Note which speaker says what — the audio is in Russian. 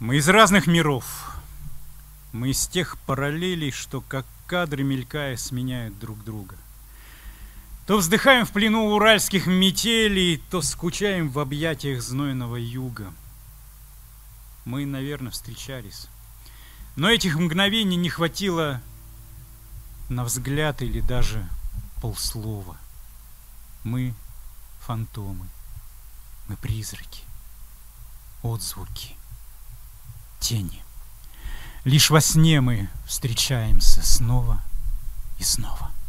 Speaker 1: Мы из разных миров. Мы из тех параллелей, что как кадры, мелькая, сменяют друг друга. То вздыхаем в плену уральских метелей, то скучаем в объятиях знойного юга. Мы, наверное, встречались. Но этих мгновений не хватило на взгляд или даже полслова. Мы фантомы, мы призраки, отзвуки, тени. Лишь во сне мы встречаемся снова и снова.